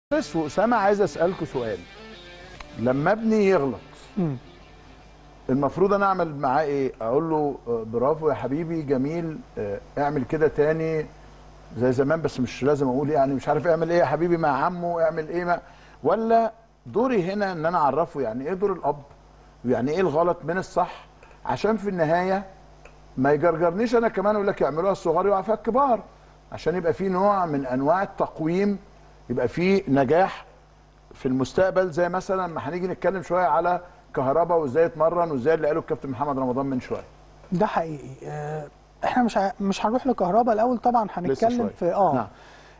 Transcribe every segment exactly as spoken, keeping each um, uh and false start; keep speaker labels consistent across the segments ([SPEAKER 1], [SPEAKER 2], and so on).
[SPEAKER 1] بس وأسامة عايز أسألكوا سؤال. لما ابني يغلط
[SPEAKER 2] مم.
[SPEAKER 1] المفروض أنا أعمل معاه إيه؟ أقول له برافو يا حبيبي جميل، اعمل كده تاني زي زمان، بس مش لازم أقول يعني مش عارف اعمل إيه يا حبيبي مع عمه، اعمل إيه ما، ولا دوري هنا إن أنا أعرفه يعني إيه دور الأب ويعني إيه الغلط من الصح، عشان في النهاية ما يجرجرنيش أنا كمان أقول لك يعملوها الصغار يقع فيها الكبار، عشان يبقى في نوع من أنواع التقويم، يبقى في نجاح في المستقبل. زي مثلا ما هنيجي نتكلم شويه على كهربا وازاي يتمرن وازاي اللي قاله الكابتن محمد رمضان من شويه.
[SPEAKER 2] ده حقيقي. آه، احنا مش ع... مش هنروح لكهربا الاول، طبعا هنتكلم في اه
[SPEAKER 1] نعم.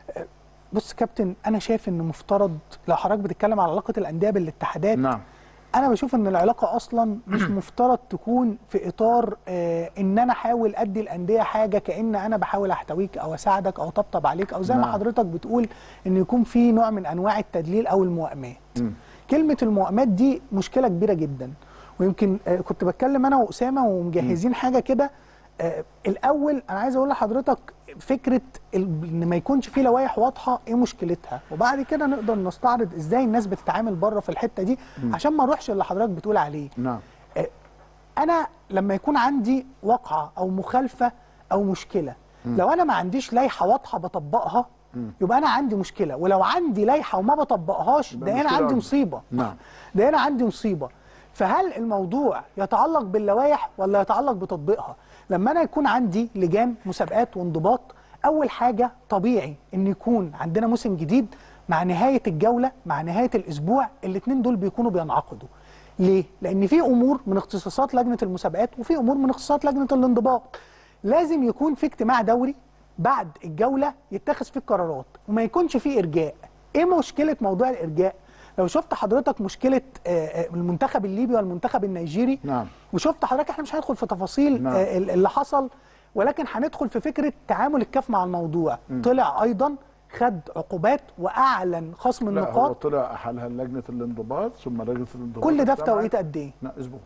[SPEAKER 2] بص كابتن، انا شايف ان مفترض لو حضرتك بتتكلم على علاقه الانديه بالاتحادات،
[SPEAKER 1] نعم.
[SPEAKER 2] انا بشوف ان العلاقه اصلا مش مفترض تكون في اطار آه ان انا احاول ادي الانديه حاجه كأن انا بحاول احتويك او اساعدك او اطبطب عليك، او زي
[SPEAKER 1] نعم.
[SPEAKER 2] ما حضرتك بتقول ان يكون في نوع من انواع التدليل او الموائمات.
[SPEAKER 1] م.
[SPEAKER 2] كلمه الموائمات دي مشكله كبيره جدا، ويمكن آه كنت بتكلم انا واسامه ومجهزين م. حاجه كده. آه الاول انا عايز اقول لحضرتك فكره ان ما يكونش في لوائح واضحه ايه مشكلتها، وبعد كده نقدر نستعرض ازاي الناس بتتعامل بره في الحته دي م. عشان ما نروحش اللي حضرتك بتقول عليه.
[SPEAKER 1] نعم.
[SPEAKER 2] آه انا لما يكون عندي واقعه او مخالفه او مشكله، م. لو انا ما عنديش لائحه واضحه بطبقها م. يبقى انا عندي مشكله، ولو عندي لائحه وما بطبقهاش ده انا عندي مصيبه.
[SPEAKER 1] نعم.
[SPEAKER 2] ده انا عندي مصيبه. فهل الموضوع يتعلق باللوائح ولا يتعلق بتطبيقها؟ لما انا يكون عندي لجان مسابقات وانضباط، اول حاجه طبيعي ان يكون عندنا موسم جديد مع نهايه الجوله مع نهايه الاسبوع، الاثنين دول بيكونوا بينعقدوا. ليه؟ لان في امور من اختصاصات لجنه المسابقات وفي امور من اختصاصات لجنه الانضباط. لازم يكون في اجتماع دوري بعد الجوله يتخذ فيه القرارات وما يكونش فيه ارجاء. ايه مشكله موضوع الارجاء؟ لو شفت حضرتك مشكله المنتخب الليبي والمنتخب النيجيري،
[SPEAKER 1] نعم.
[SPEAKER 2] وشفت حضرتك، احنا مش هندخل في تفاصيل
[SPEAKER 1] نعم.
[SPEAKER 2] اللي حصل، ولكن هندخل في فكره تعامل الكاف مع الموضوع. م. طلع ايضا خد عقوبات واعلن خصم النقاط.
[SPEAKER 1] لا هو طلع احالها لجنه الانضباط ثم لجنه الانضباط
[SPEAKER 2] كل ده في توقيت قد ايه؟
[SPEAKER 1] لا اسبوع.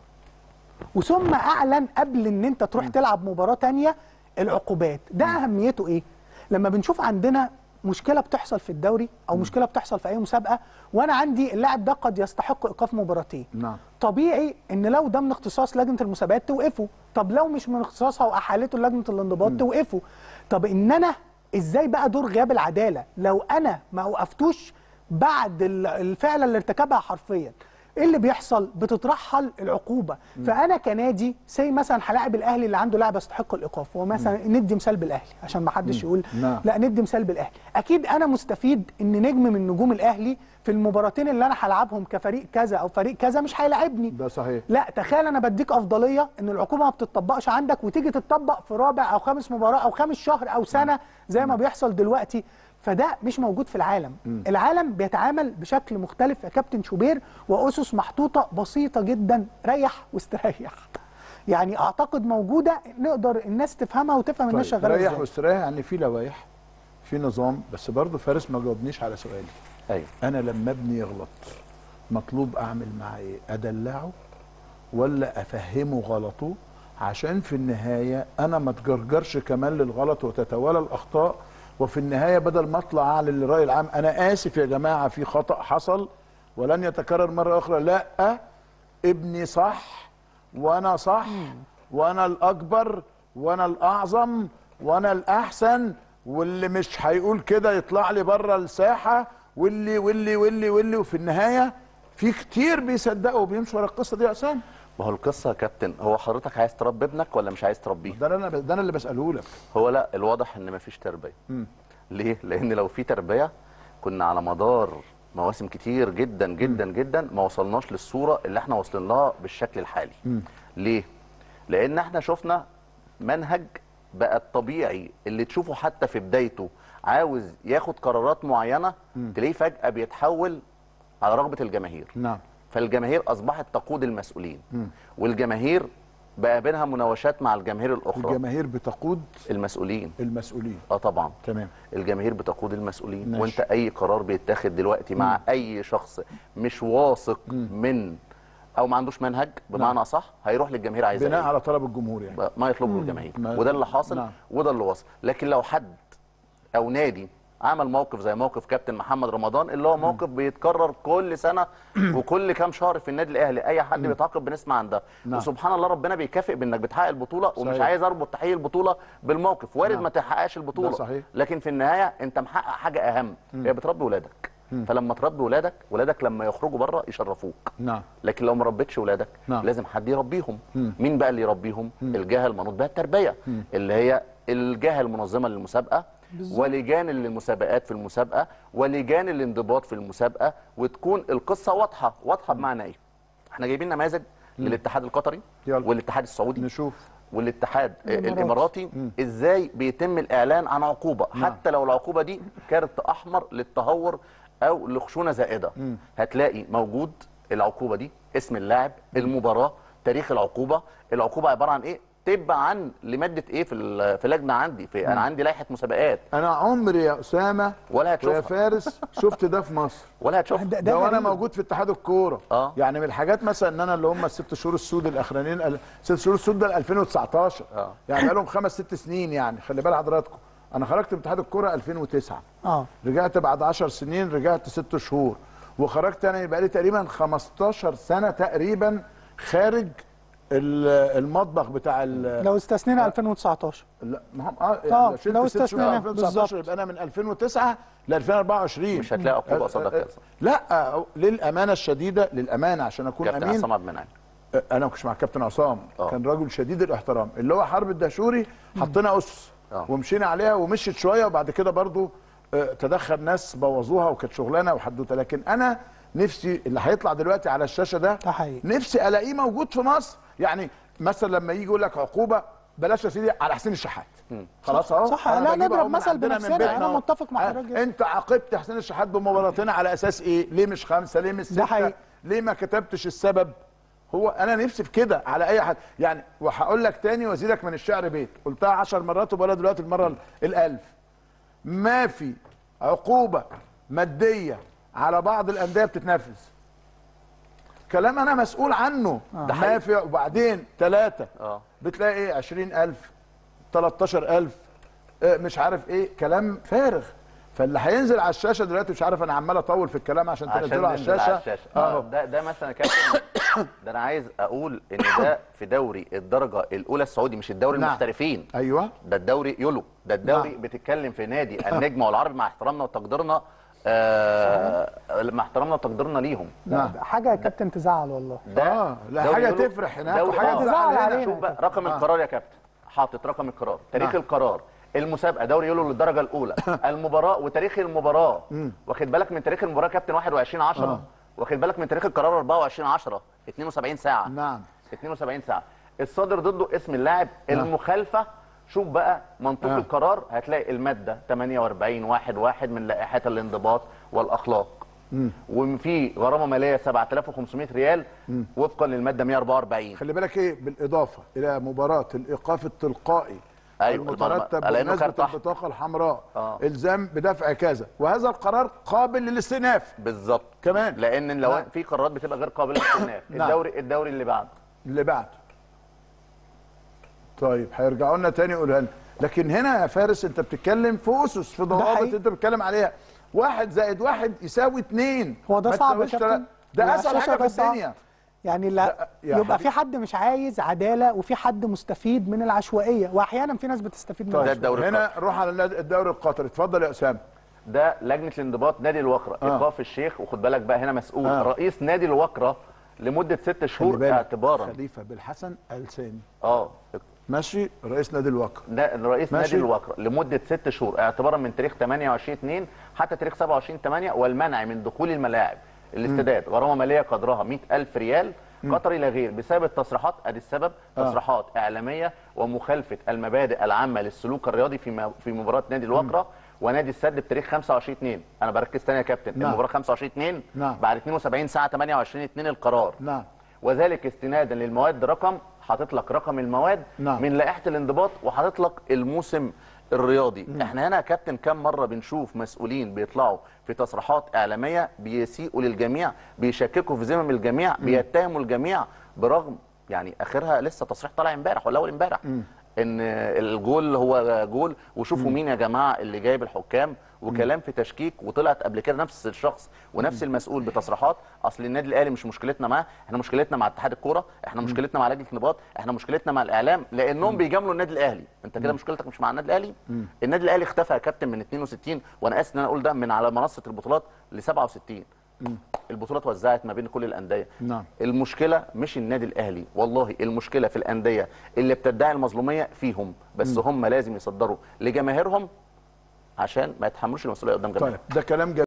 [SPEAKER 2] وثم اعلن قبل ان انت تروح م. تلعب مباراه ثانيه العقوبات. ده م. اهميته ايه؟ لما بنشوف عندنا مشكله بتحصل في الدوري او م. مشكله بتحصل في اي مسابقه وانا عندي اللاعب ده قد يستحق ايقاف مباراتين،
[SPEAKER 1] نعم. طبيعي
[SPEAKER 2] ان لو ده من اختصاص لجنه المسابقات توقفه، طب لو مش من اختصاصها واحالته لجنه الانضباط م. توقفه. طب ان انا ازاي بقى دور غياب العداله لو انا ما وقفتوش بعد الفعل اللي ارتكبها حرفيا؟ ايه اللي بيحصل؟ بتترحل العقوبه. م. فانا كنادي سي مثلا هلاعب الاهلي اللي عنده لاعب يستحق الايقاف، ومثلا م. ندي مثال بالاهلي عشان ما حدش يقول
[SPEAKER 1] لا.
[SPEAKER 2] لا ندي مثال بالاهلي. اكيد انا مستفيد ان نجم من نجوم الاهلي في المباراتين اللي انا هلعبهم كفريق كذا او فريق كذا مش هيلاعبني.
[SPEAKER 1] ده صحيح.
[SPEAKER 2] لا تخيل انا بديك افضليه ان العقوبه ما بتطبقش عندك وتيجي تطبق في رابع او خامس مباراه او خامس شهر او سنه زي ما بيحصل دلوقتي. فده مش موجود في العالم. م. العالم بيتعامل بشكل مختلف يا كابتن شوبير، واسس محطوطه بسيطه جدا، ريح واستريح. يعني اعتقد موجوده نقدر الناس تفهمها وتفهم
[SPEAKER 1] طيب.
[SPEAKER 2] الناس شغاله ازاي.
[SPEAKER 1] ريح واستريح يعني في لوائح في نظام، بس برضه فارس ما جاوبنيش على سؤالي.
[SPEAKER 3] ايوه.
[SPEAKER 1] انا لما ابني يغلط مطلوب اعمل معاه ايه؟ ادلعه ولا افهمه غلطه؟ عشان في النهايه انا ما اتجرجرش كمان للغلط وتتوالى الاخطاء، وفي النهايه بدل ما اطلع اعلن للراي العام انا اسف يا جماعه في خطا حصل ولن يتكرر مره اخرى، لا ابني صح وانا صح وانا الاكبر وانا الاعظم وانا الاحسن، واللي مش هيقول كده يطلع لي بره الساحه، واللي واللي واللي واللي وفي النهايه في كتير بيصدقوا وبيمشوا ورا القصه دي يا اسامه.
[SPEAKER 3] ما هو القصه يا كابتن، هو حضرتك عايز تربي ابنك ولا مش عايز تربيه؟
[SPEAKER 1] ده انا ده انا اللي بساله لك.
[SPEAKER 3] هو لا، الواضح ان مفيش تربيه.
[SPEAKER 1] م.
[SPEAKER 3] ليه؟ لان لو في تربيه كنا على مدار مواسم كتير جدا جدا م. جدا ما وصلناش للصوره اللي احنا واصلين لها بالشكل الحالي. م. ليه؟ لان احنا شفنا منهج بقى الطبيعي اللي تشوفه حتى في بدايته عاوز ياخد قرارات معينه م. تلاقيه فجاه بيتحول على رغبه الجماهير.
[SPEAKER 1] نعم.
[SPEAKER 3] فالجماهير اصبحت تقود المسؤولين،
[SPEAKER 1] م.
[SPEAKER 3] والجماهير بقى بينها مناوشات مع الجماهير الاخرى.
[SPEAKER 1] الجماهير بتقود
[SPEAKER 3] المسؤولين.
[SPEAKER 1] المسؤولين
[SPEAKER 3] اه طبعا.
[SPEAKER 1] تمام.
[SPEAKER 3] الجماهير بتقود المسؤولين.
[SPEAKER 1] ماشي.
[SPEAKER 3] وانت اي قرار بيتاخد دلوقتي مع م. اي شخص مش واثق م. من او ما عندوش منهج بمعنى نعم. صح، هيروح للجماهير عايزه
[SPEAKER 1] بناء
[SPEAKER 3] ايه؟
[SPEAKER 1] على طلب الجمهور يعني
[SPEAKER 3] ما يطلبه الجماهير،
[SPEAKER 1] ما...
[SPEAKER 3] وده اللي حاصل.
[SPEAKER 1] نعم.
[SPEAKER 3] وده اللي وصل. لكن لو حد او نادي عمل موقف زي موقف كابتن محمد رمضان اللي هو موقف بيتكرر كل سنه وكل كام شهر في النادي الاهلي، اي حد بيتعاقب بنسمع عن ده.
[SPEAKER 1] نعم.
[SPEAKER 3] وسبحان الله ربنا بيكافئ بانك بتحقق البطوله، ومش
[SPEAKER 1] صحيح.
[SPEAKER 3] عايز اربط تحقيق البطوله بالموقف، وارد
[SPEAKER 1] نعم.
[SPEAKER 3] ما تحققش البطوله،
[SPEAKER 1] ده صحيح.
[SPEAKER 3] لكن في النهايه انت محقق حاجه اهم، هي بتربي ولادك. فلما تربي ولادك، ولادك لما يخرجوا بره يشرفوك.
[SPEAKER 1] نعم.
[SPEAKER 3] لكن لو ما ربيتش ولادك
[SPEAKER 1] نعم.
[SPEAKER 3] لازم حد يربيهم.
[SPEAKER 1] مم.
[SPEAKER 3] مين بقى اللي يربيهم؟
[SPEAKER 1] مم.
[SPEAKER 3] الجهه المنوط بها التربيه،
[SPEAKER 1] مم.
[SPEAKER 3] اللي هي الجهه المنظمه للمسابقه،
[SPEAKER 2] بالظبط.
[SPEAKER 3] ولجان المسابقات في المسابقه، ولجان الانضباط في المسابقه، وتكون القصه واضحه. واضحه بمعنى ايه؟ احنا جايبين نماذج للاتحاد القطري
[SPEAKER 1] يلا.
[SPEAKER 3] والاتحاد السعودي
[SPEAKER 1] نشوف.
[SPEAKER 3] والاتحاد
[SPEAKER 2] الإماراتي.
[SPEAKER 3] الاماراتي ازاي بيتم الاعلان عن عقوبه،
[SPEAKER 1] نعم.
[SPEAKER 3] حتى لو العقوبه دي كارت احمر للتهور او لخشونه زائده.
[SPEAKER 1] مم.
[SPEAKER 3] هتلاقي موجود العقوبه دي، اسم اللاعب، المباراه، تاريخ العقوبه. العقوبه عباره عن ايه؟ تبعا لماده ايه في ال- في لجنه عندي، في انا عندي لائحه مسابقات.
[SPEAKER 1] انا عمري يا اسامه
[SPEAKER 3] ولا
[SPEAKER 1] ويا
[SPEAKER 3] هتشوفها
[SPEAKER 1] فارس شفت ده في مصر.
[SPEAKER 3] ولا هتشوفها.
[SPEAKER 2] ده-
[SPEAKER 1] ده وانا
[SPEAKER 2] غريب.
[SPEAKER 1] موجود في اتحاد الكوره.
[SPEAKER 3] اه.
[SPEAKER 1] يعني من الحاجات مثلا ان انا اللي هم الست شهور السود الاخرانيين ال- ست شهور السود ده ألفين وتسعتاشر.
[SPEAKER 3] اه.
[SPEAKER 1] يعني بقالهم خمس ست سنين. يعني خلي بال حضراتكم، انا خرجت من اتحاد الكوره ألفين وتسعة،
[SPEAKER 2] اه
[SPEAKER 1] رجعت بعد عشر سنين، رجعت ست شهور، وخرجت انا بقالي تقريبا خمستاشر سنه تقريبا خارج ال- المطبخ بتاع ال-
[SPEAKER 2] لو استثنينا ألفين وتسعتاشر.
[SPEAKER 1] لا ما هم اه
[SPEAKER 2] آه،
[SPEAKER 1] يعني شلت
[SPEAKER 2] لو
[SPEAKER 1] ست شهور
[SPEAKER 2] استثنينا
[SPEAKER 1] ألفين وتسعتاشر
[SPEAKER 2] بالظبط.
[SPEAKER 1] يبقى انا من ألفين وتسعة ل ألفين وأربعة وعشرين.
[SPEAKER 3] مش هتلاقي عقوبة قصادك يا أسامة.
[SPEAKER 1] لا آه، للامانه الشديده، للامانه عشان اكون
[SPEAKER 3] كابتن
[SPEAKER 1] امين.
[SPEAKER 3] عصام عبد المنعم.
[SPEAKER 1] آه، انا ما كنتش مع كابتن عصام.
[SPEAKER 3] آه.
[SPEAKER 1] كان راجل شديد الاحترام اللي هو حرب الدهشوري. حطينا اسس
[SPEAKER 3] آه.
[SPEAKER 1] ومشينا عليها ومشيت شويه، وبعد كده برضو آه، تدخل ناس بوظوها وكانت شغلانه وحدوته. لكن انا نفسي اللي هيطلع دلوقتي على الشاشه ده
[SPEAKER 2] ده حقيقي.
[SPEAKER 1] نفسي الاقيه موجود في مصر. يعني مثلا لما يجي يقول لك عقوبه، بلاش يا سيدي على حسين الشحات. خلاص اهو.
[SPEAKER 2] صح.
[SPEAKER 1] أنا
[SPEAKER 2] لا،
[SPEAKER 1] بجيب
[SPEAKER 2] نضرب
[SPEAKER 1] أهو من
[SPEAKER 2] مثل
[SPEAKER 1] عندنا من
[SPEAKER 2] بنفسنا.
[SPEAKER 1] بيتنا
[SPEAKER 2] أنا
[SPEAKER 1] أهو.
[SPEAKER 2] متفق مع
[SPEAKER 1] آه،
[SPEAKER 2] حضرتك جدا.
[SPEAKER 1] انت عاقبت حسين الشحات بمباراتين على اساس ايه؟ ليه مش خمسه؟ ليه مش
[SPEAKER 2] ده حقيقي.
[SPEAKER 1] سته؟ ليه ما كتبتش السبب؟ هو انا نفسي في كده على اي حد. يعني وهقول لك تاني وازيدك من الشعر بيت، قلتها عشر مرات وبقولها دلوقتي المره الالف. ما في عقوبه ماديه على بعض الانديه بتتنفذ. كلام انا مسؤول عنه.
[SPEAKER 3] ده
[SPEAKER 1] ما في. وبعدين ثلاثه
[SPEAKER 3] اه.
[SPEAKER 1] بتلاقي ايه؟ عشرين ألف، تلتاشر ألف، آه، مش عارف ايه، كلام فارغ. فاللي هينزل على الشاشه دلوقتي، مش عارف انا عمال اطول في الكلام عشان تنزله على
[SPEAKER 3] ننزل على
[SPEAKER 1] الشاشه.
[SPEAKER 3] الشاشه. اه
[SPEAKER 1] اهو.
[SPEAKER 3] ده ده مثلا يا كابتن، ده انا عايز اقول ان ده في دوري الدرجه الاولى السعودي، مش الدوري
[SPEAKER 1] نعم.
[SPEAKER 3] المحترفين.
[SPEAKER 1] ايوه.
[SPEAKER 3] ده الدوري يولو، ده الدوري
[SPEAKER 1] نعم.
[SPEAKER 3] بتتكلم في نادي النجم والعربي، مع احترامنا وتقديرنا، آه مع احترامنا وتقديرنا ليهم.
[SPEAKER 1] نعم.
[SPEAKER 2] حاجه يا كابتن تزعل والله.
[SPEAKER 3] ده
[SPEAKER 1] اه لا،
[SPEAKER 3] دوري
[SPEAKER 1] حاجه
[SPEAKER 3] يولو.
[SPEAKER 1] تفرح هناك
[SPEAKER 3] دوري-
[SPEAKER 1] وحاجه
[SPEAKER 3] آه.
[SPEAKER 1] تزعل
[SPEAKER 2] تزعل
[SPEAKER 1] هنا.
[SPEAKER 2] علينا.
[SPEAKER 3] شوف بقى رقم
[SPEAKER 1] آه.
[SPEAKER 3] القرار يا كابتن، حاطط رقم القرار، تاريخ
[SPEAKER 1] نعم.
[SPEAKER 3] القرار، المسابقه دوري يولو للدرجه الاولى، المباراه وتاريخ المباراه. واخد بالك من تاريخ المباراه يا كابتن واحد وعشرين عشرة،
[SPEAKER 1] آه.
[SPEAKER 3] واخد بالك من تاريخ القرار أربعة وعشرين عشرة، اتنين وسبعين ساعه.
[SPEAKER 1] نعم.
[SPEAKER 3] اتنين وسبعين ساعه. الصادر ضده اسم اللاعب،
[SPEAKER 1] نعم.
[SPEAKER 3] المخالفه. شوف بقى منطوق
[SPEAKER 1] آه.
[SPEAKER 3] القرار، هتلاقي الماده ثمانية وأربعين واحد واحد من لائحه الانضباط والاخلاق. وفي غرامه ماليه سبعة آلاف وخمسمائة ريال وفقا للماده مائة وأربعة وأربعين.
[SPEAKER 1] خلي بالك ايه، بالاضافه الى مباراه الايقاف التلقائي
[SPEAKER 3] أيوة،
[SPEAKER 1] المترتب
[SPEAKER 3] لأنه
[SPEAKER 1] بمناسبه
[SPEAKER 3] كارت أحمر.
[SPEAKER 1] البطاقه الحمراء،
[SPEAKER 3] آه.
[SPEAKER 1] الزام بدفع كذا، وهذا القرار قابل للاستئناف
[SPEAKER 3] بالظبط
[SPEAKER 1] كمان.
[SPEAKER 3] لان لو
[SPEAKER 1] نعم.
[SPEAKER 3] في قرارات بتبقى غير قابله للاستئناف.
[SPEAKER 1] نعم.
[SPEAKER 3] الدوري الدوري اللي بعده.
[SPEAKER 1] اللي بعده. طيب هيرجعوا لنا تاني يقولها لنا. لكن هنا يا فارس انت بتتكلم في اسس، في ضوابط
[SPEAKER 2] حقيقي.
[SPEAKER 1] انت بتتكلم عليها. واحد زائد واحد يساوي اتنين.
[SPEAKER 2] هو ده
[SPEAKER 1] ما
[SPEAKER 2] صعب يا
[SPEAKER 1] تساويش
[SPEAKER 2] كابتن؟
[SPEAKER 1] تلاتة. ده
[SPEAKER 2] هو
[SPEAKER 1] اسهل
[SPEAKER 2] الشاشة
[SPEAKER 1] حاجه في
[SPEAKER 2] ده صعب.
[SPEAKER 1] الدنيا.
[SPEAKER 2] يعني لا
[SPEAKER 1] لا، يا
[SPEAKER 2] يبقى
[SPEAKER 1] حبيبي.
[SPEAKER 2] في حد مش عايز عداله وفي حد مستفيد من العشوائيه، واحيانا في ناس بتستفيد من
[SPEAKER 3] ده
[SPEAKER 1] طيب
[SPEAKER 2] العشوائيه.
[SPEAKER 3] الدوري
[SPEAKER 1] هنا روح على النادي- الدوري القطري. اتفضل يا اسامه.
[SPEAKER 3] ده لجنه الانضباط نادي الوكره،
[SPEAKER 1] آه.
[SPEAKER 3] ايقاف الشيخ. وخد بالك بقى هنا مسؤول
[SPEAKER 1] آه.
[SPEAKER 3] رئيس نادي الوكره لمده ست
[SPEAKER 1] خلي
[SPEAKER 3] شهور
[SPEAKER 1] بالك،
[SPEAKER 3] اعتبارا.
[SPEAKER 1] خليفه بالحسن السامي
[SPEAKER 3] اه
[SPEAKER 1] ماشي، رئيس نادي الوقر.
[SPEAKER 3] ده رئيس
[SPEAKER 1] ماشي.
[SPEAKER 3] نادي الوكره لمده ست شهور اعتبارا من تاريخ ثمانية وعشرين اتنين حتى تاريخ سبعة وعشرين تمانية، والمنع من دخول الملاعب، الاستادات، غرامه ماليه قدرها مائة ألف ريال قطري لا غير بسبب التصريحات. ادي السبب،
[SPEAKER 1] آه.
[SPEAKER 3] تصريحات اعلاميه ومخالفه المبادئ العامه للسلوك الرياضي في م- في مباراه نادي الوكره ونادي السد بتاريخ خمسة وعشرين اتنين. انا بركز تاني يا كابتن،
[SPEAKER 1] نعم.
[SPEAKER 3] المباراه خمسة وعشرين اتنين
[SPEAKER 1] نعم.
[SPEAKER 3] بعد اتنين وسبعين ساعه ثمانية وعشرين اتنين القرار.
[SPEAKER 1] نعم.
[SPEAKER 3] وذلك استنادا للمواد رقم، حاطط لك رقم المواد
[SPEAKER 1] نعم.
[SPEAKER 3] من لائحه الانضباط، وحاطط لك الموسم الرياضي. مم. احنا هنا يا كابتن كم مره بنشوف مسؤولين بيطلعوا في تصريحات اعلاميه بيسيئوا للجميع، بيشككوا في ذمم الجميع، مم. بيتهموا الجميع، برغم يعني اخرها لسه تصريح طالع امبارح ولا اول امبارح، ان الجول هو جول، وشوفوا مين يا جماعه اللي جايب الحكام، وكلام في تشكيك. وطلعت قبل كده نفس الشخص ونفس المسؤول بتصريحات، اصل النادي الاهلي مش مشكلتنا معاه، احنا مشكلتنا مع اتحاد الكوره، احنا مشكلتنا مع لجنه الانضباط، احنا مشكلتنا مع الاعلام، لانهم بيجاملوا النادي الاهلي. انت كده مشكلتك مش مع النادي الاهلي. النادي الاهلي اختفى يا كابتن من اتنين وستين، وانا اسف ان انا اقول ده، من على منصه البطولات ل سبعة وستين. البطولات وزعت ما بين كل الانديه.
[SPEAKER 1] نعم.
[SPEAKER 3] المشكله مش النادي الاهلي، والله المشكله في الانديه اللي بتدعي المظلوميه فيهم، بس هم لازم يصدروا لجماهيرهم عشان ما يتحملوش المسؤوليه قدام جماهيرهم.
[SPEAKER 1] طيب ده كلام جميل.